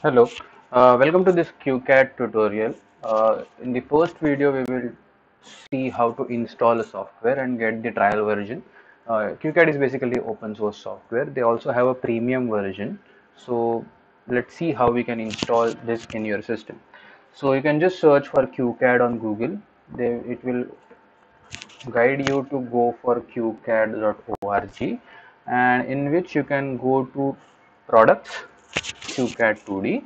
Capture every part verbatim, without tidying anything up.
Hello, uh, welcome to this QCAD tutorial. Uh, in the first video, we will see how to install a software and get the trial version. Uh, QCAD is basically open source software. They also have a premium version. So let's see how we can install this in your system. So you can just search for QCAD on Google. They, it will guide you to go for Q C A D dot org, and in which you can go to products, QCAD two D.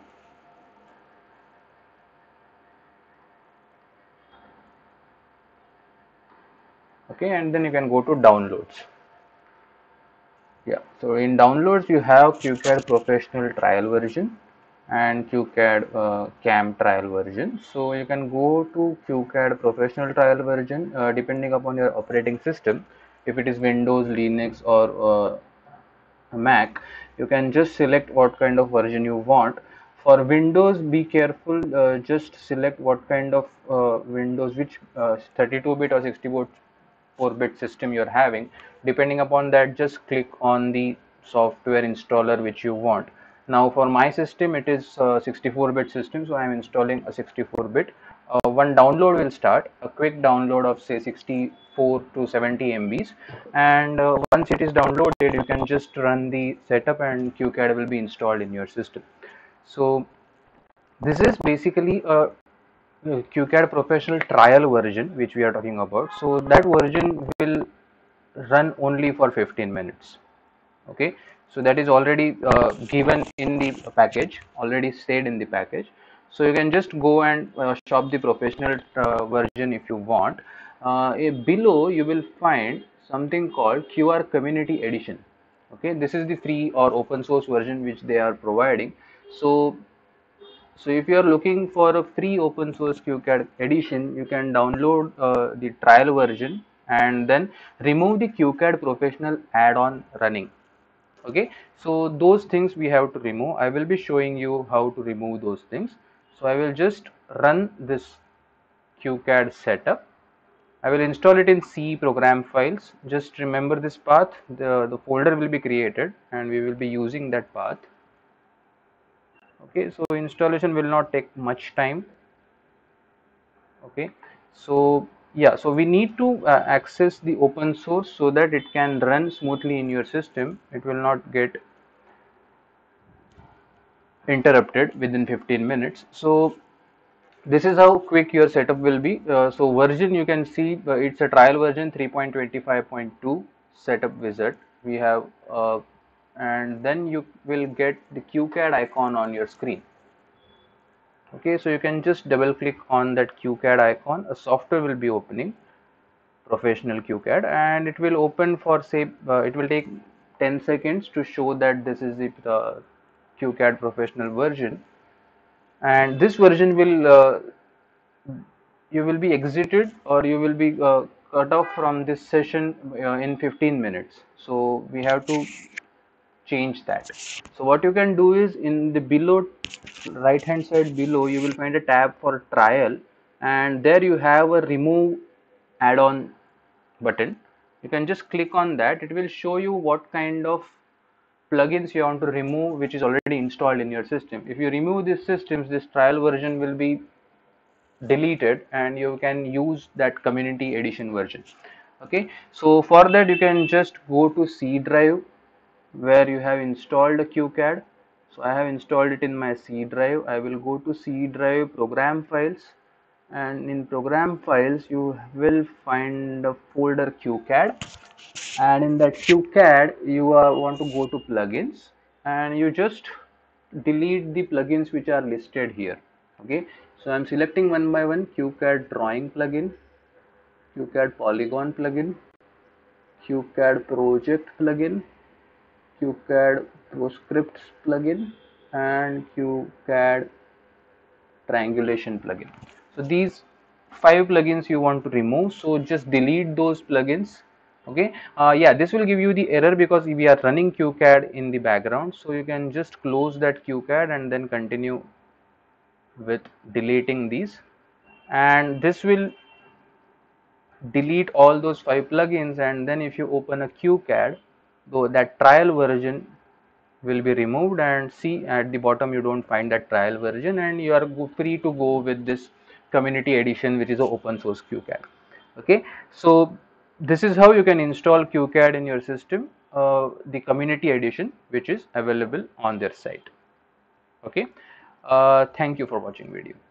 Okay, and then you can go to downloads. Yeah, so in downloads you have QCAD professional trial version and QCAD uh, cam trial version. So you can go to QCAD professional trial version uh, depending upon your operating system. If it is Windows, Linux, or uh, Mac, you can just select what kind of version you want. For Windows, be careful, uh, just select what kind of uh, Windows, which uh, thirty-two bit or sixty-four bit system you're having. Depending upon that, just click on the software installer which you want. Now for my system, it is a sixty-four bit system, so I am installing a sixty-four bit. Uh, one download will start, a quick download of say sixty-four to seventy M Bs, and uh, once it is downloaded, you can just run the setup and QCAD will be installed in your system. So this is basically a QCAD professional trial version which we are talking about. So that version will run only for fifteen minutes. Okay, so that is already uh, given in the package, already stayed in the package. So you can just go and uh, shop the professional uh, version if you want. Uh, below you will find something called Q R Community Edition. Okay, this is the free or open source version which they are providing. So so if you are looking for a free open source QCAD edition, you can download uh, the trial version and then remove the QCAD professional add-on running. Okay, so those things we have to remove. I will be showing you how to remove those things. So I will just run this QCAD setup. I will install it in C program files. Just remember this path. The, the folder will be created and we will be using that path. Okay, so installation will not take much time. Okay, so yeah, so we need to uh, access the open source so that it can run smoothly in your system. It will not get interrupted within fifteen minutes. So this is how quick your setup will be. Uh, so version, you can see uh, it's a trial version three point twenty-five point two setup wizard we have, uh, and then you will get the QCAD icon on your screen. Okay, so you can just double click on that QCAD icon. A software will be opening, professional QCAD, and it will open for say uh, it will take ten seconds to show that this is the uh, QCAD professional version, and this version will uh, you will be exited or you will be uh, cut off from this session uh, in fifteen minutes. So we have to change that. So what you can do is, in the below right hand side below, you will find a tab for trial, and there you have a remove add-on button. You can just click on that. It will show you what kind of plugins you want to remove which is already installed in your system. If you remove these systems, this trial version will be deleted and you can use that community edition version. Okay, so for that you can just go to C drive where you have installed a QCAD. So I have installed it in my C drive. I will go to C drive program files, and in program files you will find a folder QCAD, and in that QCAD you uh, want to go to plugins and you just delete the plugins which are listed here. Okay, so I'm selecting one by one: QCAD drawing plugin, QCAD polygon plugin, QCAD project plugin, QCAD proscripts plugin, and QCAD triangulation plugin. So these five plugins you want to remove, so just delete those plugins. Okay, uh, yeah, this will give you the error because we are running QCAD in the background, so you can just close that QCAD and then continue with deleting these, and this will delete all those five plugins. And then if you open a QCAD, though that trial version will be removed, and see at the bottom you don't find that trial version, and you are free to go with this community edition, which is an open source QCAD. Okay, so this is how you can install QCAD in your system, uh, the community edition, which is available on their site. Okay, uh, thank you for watching video.